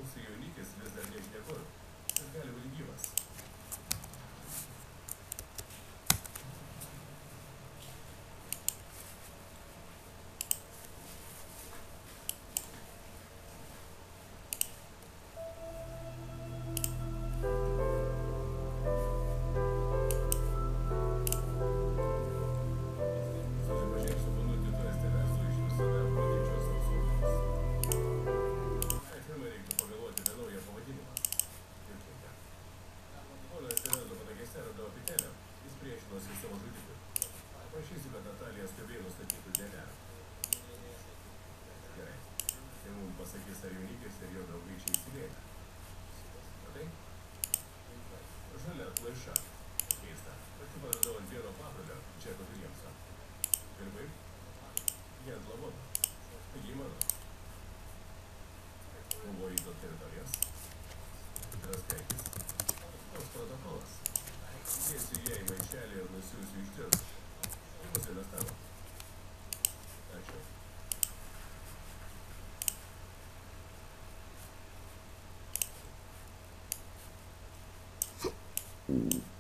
Mūsų jaunikis vis dar nežinia kur. Jis gali būti gyvas. Prašysiu, kad Natalija skubiai nustatytų DNA. Gerai. Tai mums pasakys, ar jaunikis ir jo draugai čia įsivėlė. Matai? Žalia atplaiša. Keista. Pati paradau ant vieno papralio, Džeko Viljamso. Ir kaip? Jie ant lavono. Taigi mano. Buvo įdo teritorijas. Tikras keikis. Toks protokolas. Dėsiu ją į maišelį ir nusiųsiu ištirti. Vienas tavo. Ačiū.